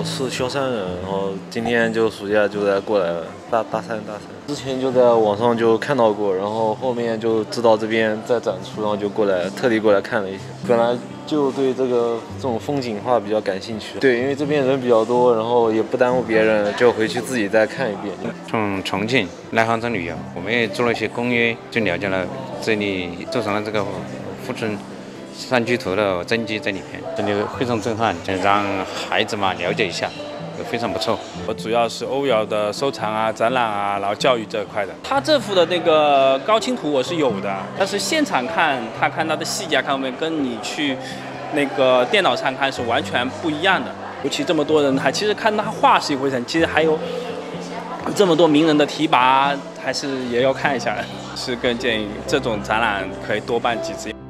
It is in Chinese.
是萧山人，然后今天就暑假就在过来了，大三。之前就在网上就看到过，然后后面就知道这边在展出，然后就过来，特地过来看了一下。本来就对这种风景画比较感兴趣，对，因为这边人比较多，然后也不耽误别人，就回去自己再看一遍。 从重庆来杭州旅游，我们也做了一些攻略，就了解了这里，做成了这个富春山居图的真迹在里面，真的非常震撼，就让孩子嘛了解一下。非常不错。 我主要是欧窑的收藏啊、展览啊，然后教育这一块的。 他这幅的那个高清图我是有的，但是现场看他的细节看面跟你去那个电脑上看是完全不一样的。尤其这么多人，其实看他画是一回事，其实还有这么多名人的提拔，还是也要看一下。是更建议这种展览可以多办几次。